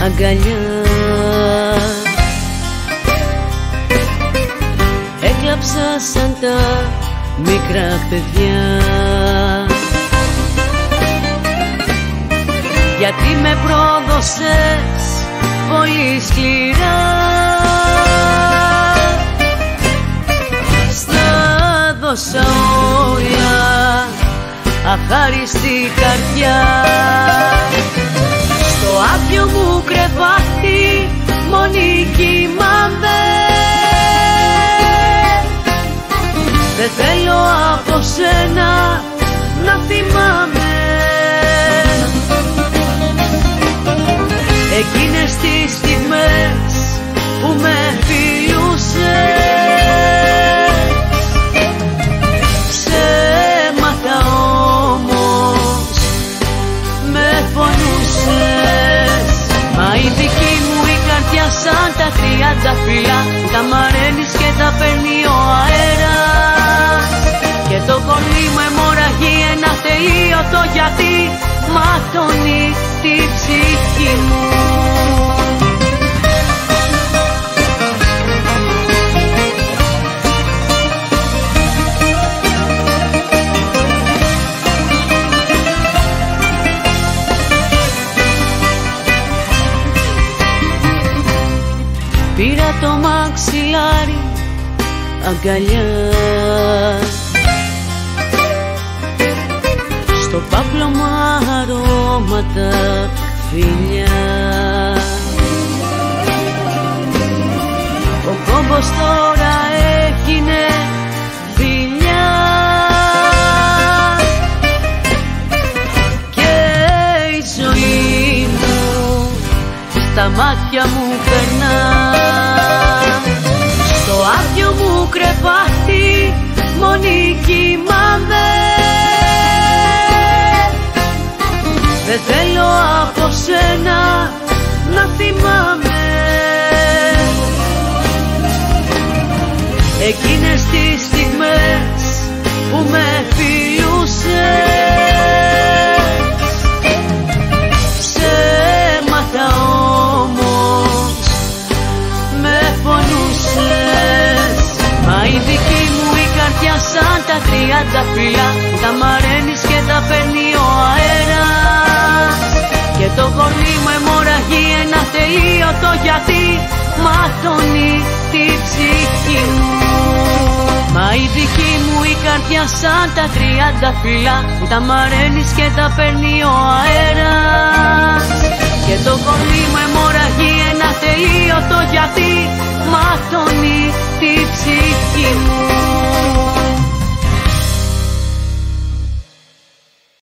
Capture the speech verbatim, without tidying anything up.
αγκαλιά. Έκλαψα σαν τα μικρά παιδιά, γιατί με πρόδωσες πολύ σκληρά. Στα δώσα όλα, αχάριστη καρδιά. Στο άδειο μου κρεβάτι μόνη κοιμάμαι. Δεν θέλω από σένα να θυμάμαι εκείνες τις στιγμές που με φιλούσες. Ψέματα όμως με πονούσες. Μα η δική μου η καρδιά σαν τα τριάντα φύλλα, τα μαραίνεις και τα παίρνει ο αέρας. Και το κορμί μου αιμορραγεί ένα τελείωτο γιατί ματώνει τη ψυχή μου. Πήρα το μαξιλάρι αγκαλιά, στο πάπλωμα αρώματα φιλιά. Ο κόμπος τώρα έγινε φιλιά και η ζωή μου στα μάτια μου περνά. Στο άδειο μου κρεβάτι μόνη κοιμάμαι. Δεν θέλω από σένα να θυμάμαι εκείνες τις στιγμές που με φιλούσες. Ψέματα όμως με πονούσες. Μα η δική μου η καρδιά σαν τα τριάντα φύλλα, τα μαραίνεις και τα παίρνει ο αέρας. Και το κορμί μου αιμορραγεί ένα τελείωτο γιατί ματώνει τη ψυχή μου. Μα η δική μου η καρδιά σαν τα τριάντα φύλλα, τα μαραίνεις και τα παίρνει ο αέρας. Και το κορμί μου αιμορραγεί